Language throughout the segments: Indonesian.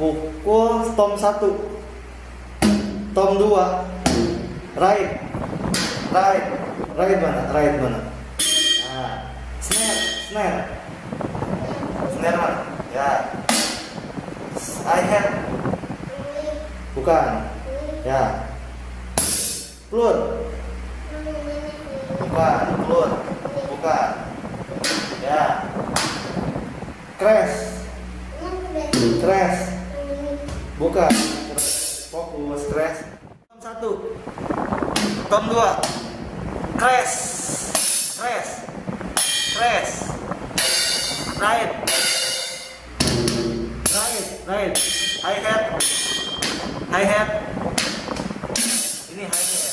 pukul tom 1, tom 2, right mana? Nah, snare mana? Ya. Hi-hat. Bukan. Ya. Flute. Bukan. Ya. Crash. Bukan. Fokus, crash. Tom 1. Tom 2. Crash. Right. Hi-hat. Ini hi-hat.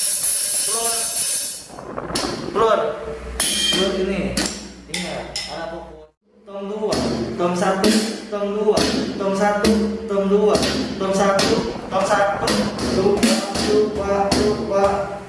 Flute ini. Ingat, anak fokus. Tom 2, tom 1, tom 2, tom 1, tom 2, tom 1, tom 1. Lupa.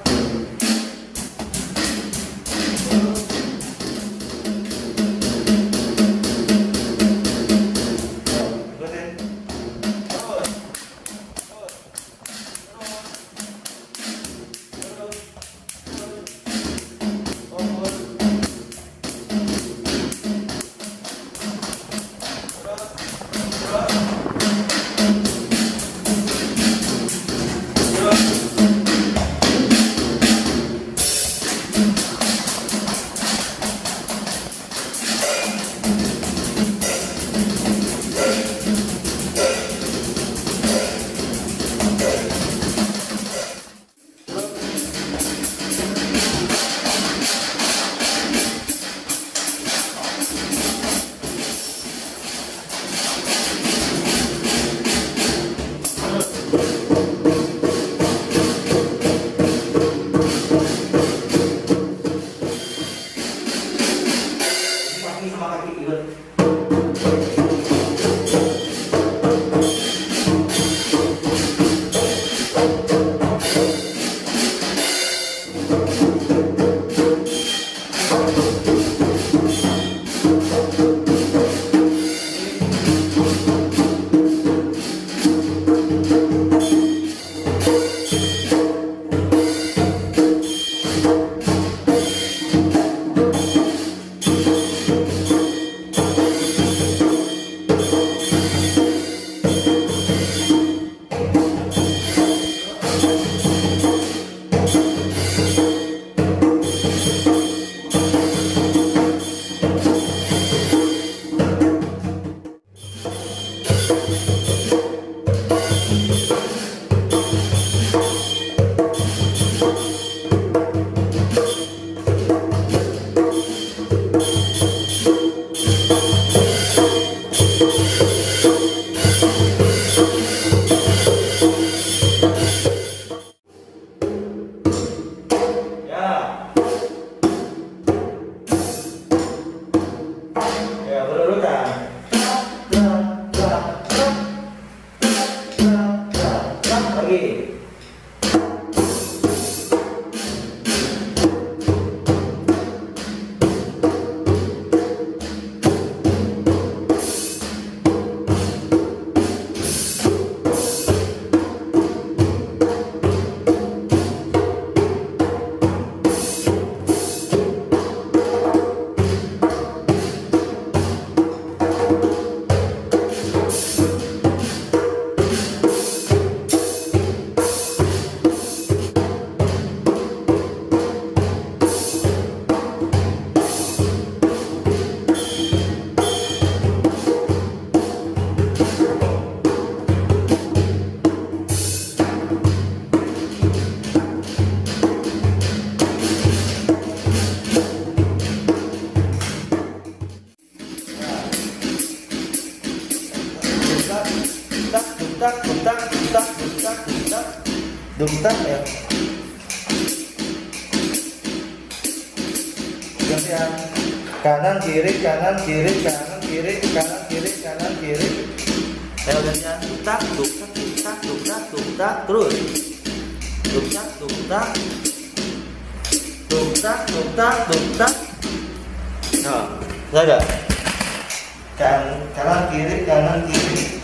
Dungtak ya. Gantian kanan kiri kanan kiri kanan kiri kanan kiri kanan kiri. Ayo gantian dungtak dungtak dungtak dungtak dungtak terus. Dungtak dungtak dungtak dungtak dungtak. Nah, ada. Kanan kiri kanan kiri.